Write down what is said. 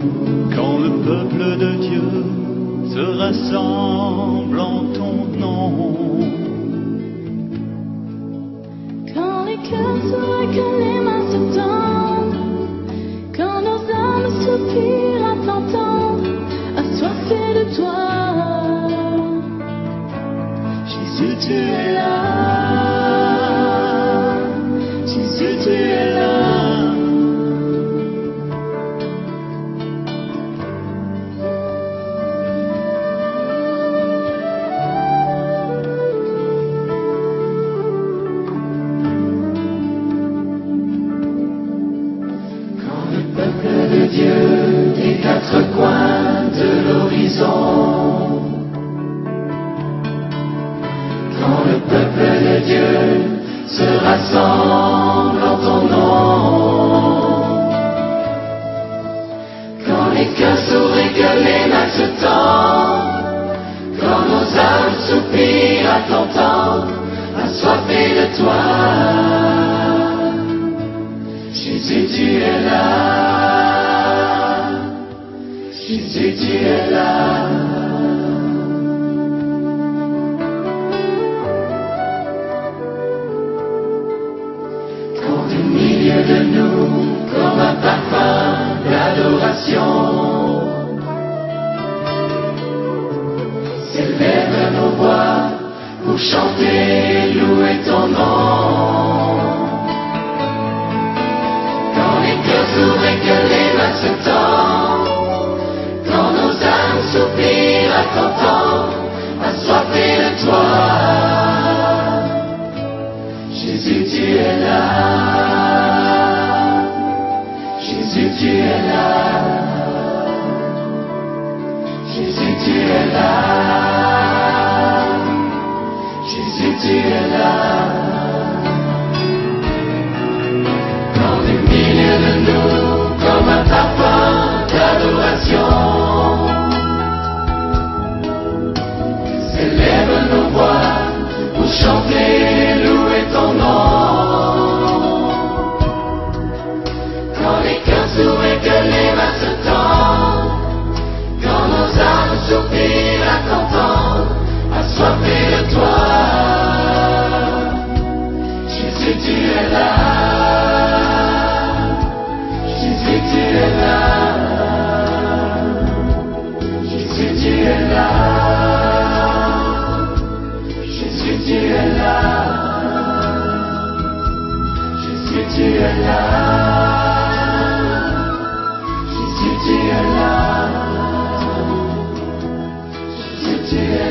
Quand le peuple de Dieu se rassemble en ton nom, quand les cœurs s'ouvrent, que les mains se tendent, quand nos âmes soupirent à t'entendre, assoiffés de toi. Jésus, tu es là. Jésus, tu es là. Quand le peuple de Dieu des quatre coins de l'horizon, quand le peuple de Dieu se rassemble en ton nom, quand les cœurs s'ouvrent et que les mains se tendent, quand nos âmes soupirent à t'entendre, assoiffés de toi. Jésus, tu es là. Jésus, tu es là. Quand au milieu de nous, comme un parfum d'adoration, s'élèvent nos voix pour chanter, louer ton nom. Quand les cœurs s'ouvrent et que les mains se tendent, quand nos âmes soupirent à t'entendre, assoiffés de toi. Jésus, tu es là. Jésus, tu es là. Jésus, tu es là. Jésus, tu es là. Dans le milieu de nous, comme un parfum d'adoration, s'élèvent nos voix pour chanter, louer ton nom. Quand les cœurs s'ouvrent et que les mains se tendent, quand nos âmes soupirent à t'entendre, assoiffés de toi. Jésus, tu es là. Jésus, tu es là. Jésus, tu es là. Jésus, tu es là. Jésus, tu es là. Jésus, tu es là. Jésus, tu es là.